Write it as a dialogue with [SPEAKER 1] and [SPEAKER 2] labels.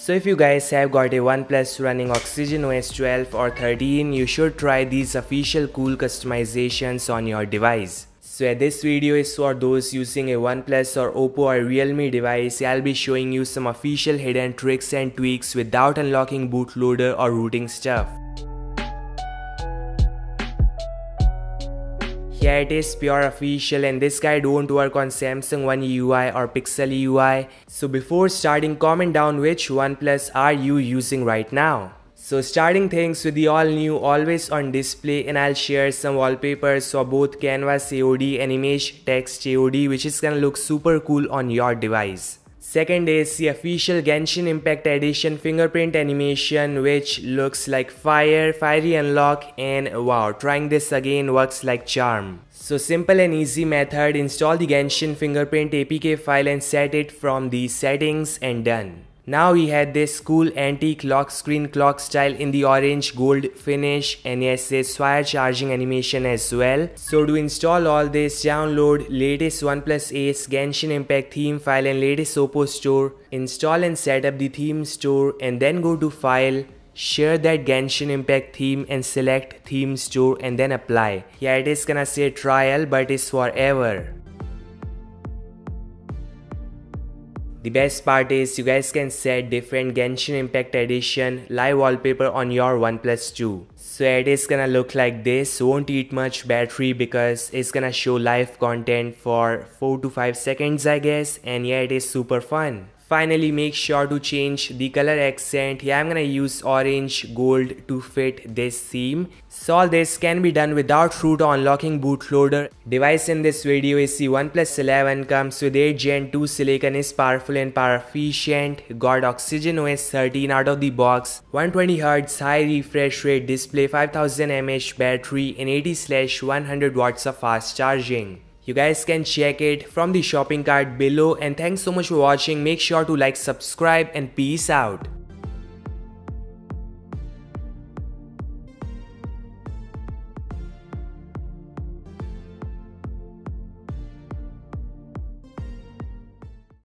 [SPEAKER 1] So if you guys have got a OnePlus running Oxygen OS 12 or 13, you should try these official cool customizations on your device. So this video is for those using a OnePlus or Oppo or Realme device. I'll be showing you some official hidden tricks and tweaks without unlocking bootloader or rooting stuff. Yeah, it is pure official, and this guy don't work on Samsung One UI or Pixel UI. So before starting, comment down which OnePlus are you using right now. So starting things with the all new always on display, and I'll share some wallpapers for both Canvas AOD and Image Text AOD, which is gonna look super cool on your device. Second is the official Genshin Impact Edition fingerprint animation, which looks like fire, fiery unlock, and wow, trying this again works like charm. So simple and easy method, install the Genshin fingerprint APK file and set it from the settings and done. Now we had this cool antique lock screen clock style in the orange gold finish, and yes, this fire charging animation as well. So to install all this, download latest OnePlus Ace Genshin Impact theme file and latest Oppo store, install and set up the theme store, and then go to file, share that Genshin Impact theme and select theme store and then apply. Yeah, it is gonna say trial, but it's forever. The best part is you guys can set different Genshin Impact Edition live wallpaper on your OnePlus 2. So it is gonna look like this, won't eat much battery because it's gonna show live content for 4 to 5 seconds I guess, and yeah, it is super fun. Finally, make sure to change the color accent. Here I'm gonna use orange gold to fit this theme. So all this can be done without root or unlocking bootloader. Device in this video is the OnePlus 11, comes with 8 Gen 2 silicon, is powerful and power efficient, got Oxygen OS 13 out of the box, 120Hz high refresh rate display, 5000 mAh battery and 80/100 watts of fast charging. You guys can check it from the shopping cart below, and thanks so much for watching. Make sure to like, subscribe, and peace out.